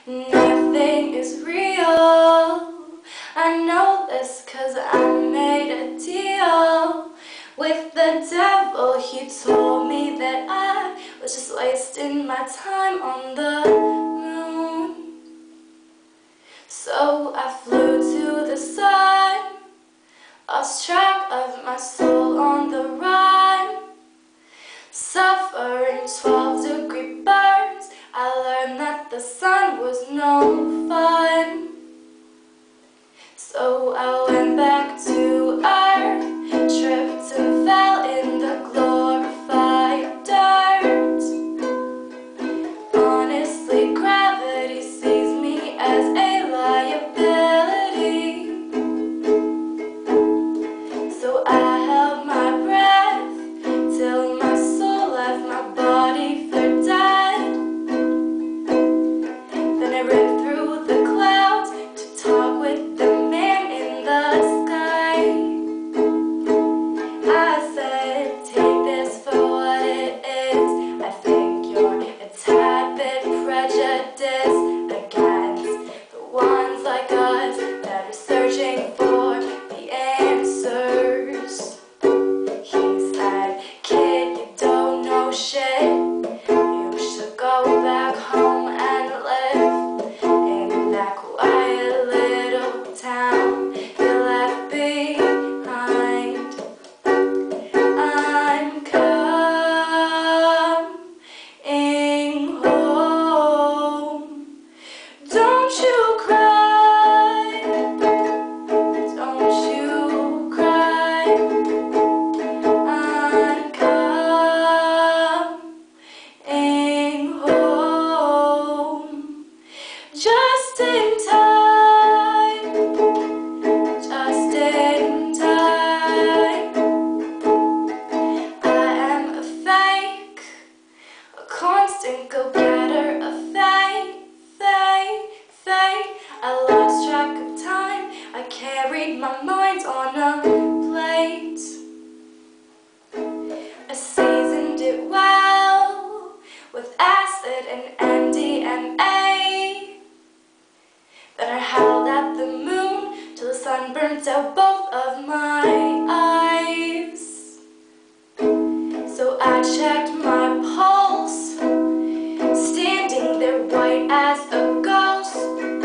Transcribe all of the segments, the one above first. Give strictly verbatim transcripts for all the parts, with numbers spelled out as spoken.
Nothing is real. I know this 'cause I made a deal with the devil. He told me that I was just wasting my time on the moon. So I flew to the sun, lost track of my soul on the run, suffering twelve degree burns. I learned that the sun was no fun. So I went back to earth, tripped and fell in the glorified dirt. Honestly, gravity sees me as a liability. So I held my breath till my soul left my body for dead. Then I ripped through the clouds to talk with the man in the sky. I said, take this for what it is. I think you're a tad bit prejudiced against the ones like us that are searching for the answers. He said, kid, you don't know shit. You should go back home and live in that quiet little town you left behind. I'm coming home. Don't you cry, don't you cry. I'm coming home. Just in time, just in time. I am a fake, a constant go-getter, a fake, fake, fake. I lost track of time, I carried my mind on a plate. I seasoned it well with acid and M D M A. Then I howled at the moon till the sun burnt out both of my eyes. So I checked my pulse, standing there white as a ghost.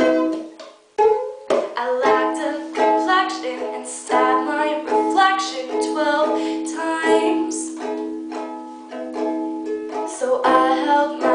I lacked a complexion and stabbed my reflection twelve times. So I held my